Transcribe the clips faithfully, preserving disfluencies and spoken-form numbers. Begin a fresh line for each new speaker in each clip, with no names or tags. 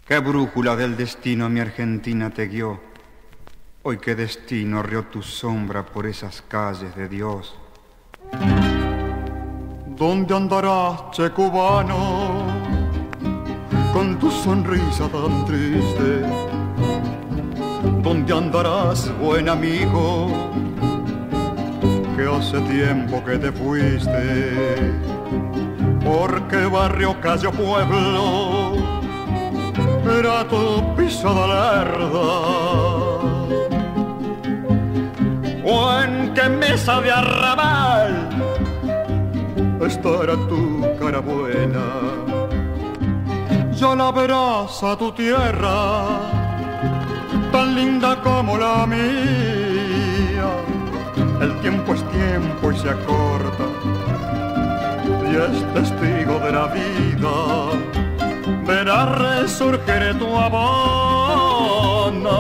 Qué brújula del destino mi Argentina te guió. Hoy qué destino rió tu sombra por esas calles de Dios.
¿Dónde andarás, che cubano, con tu sonrisa tan triste? ¿Dónde andarás, buen amigo, que hace tiempo que te fuiste? ¿Por qué barrio, calle o pueblo era tu pisada lerda? ¿O en qué mesa de arrabal estará tu cara buena? Ya la verás a tu tierra, tan linda como la mía. El tiempo es tiempo y se acorta, y es testigo de la vida. Verá resurgir tu Habana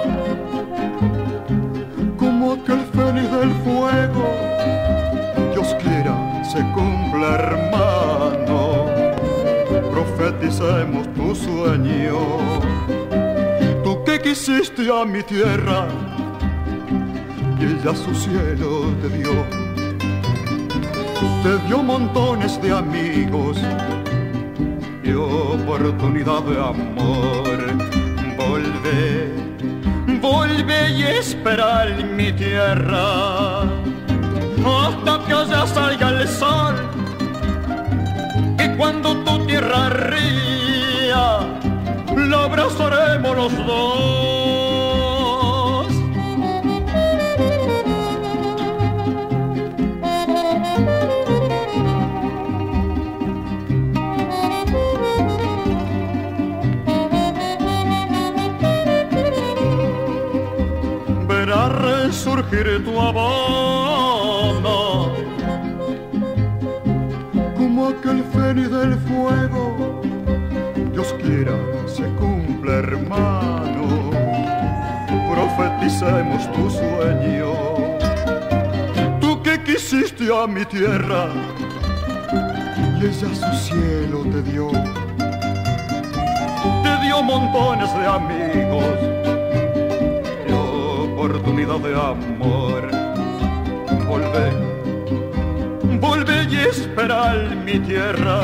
como aquel fénix del fuego. Dios quiera se cumpla, hermano, profeticemos tu sueño. Tú que quisiste a mi tierra y ella su cielo te dio. Te dio montones de amigos y oportunidad de amor. Volvé, volvé y espera en mi tierra hasta que allá salga el sol. Y cuando tu tierra ría, la abrazaremos los dos. Verá resurgir tu Habana como aquel fénix del fuego. Dios quiera se cumpla, hermano, profeticemos tu sueño. Tú que quisiste a mi tierra y ella su cielo te dio. Te dio montones de amigos y oportunidad de amor. Volvé, volvé y espera en mi tierra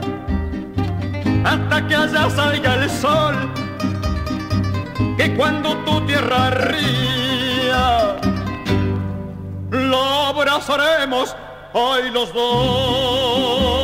hasta que allá salga el sol. Que cuando tu tierra ría, lo abrazaremos hoy los dos.